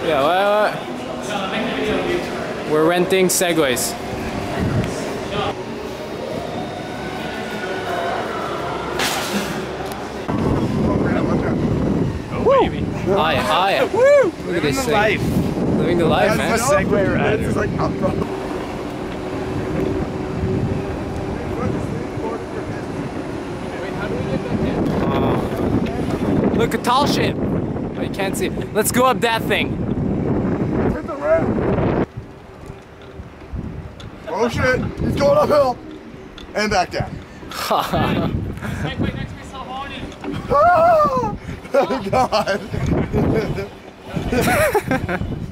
Yeah, we're renting Segways. Oh, baby. Hi. Woo! Look at this Living the thing. life. Living the life, man. That's a Segway rider. It's like Look, a tall ship. Oh, you can't see it. Let's go up that thing. hit the ramp. Oh shit, he's going uphill. And back down. Segway makes me so horny. Oh god.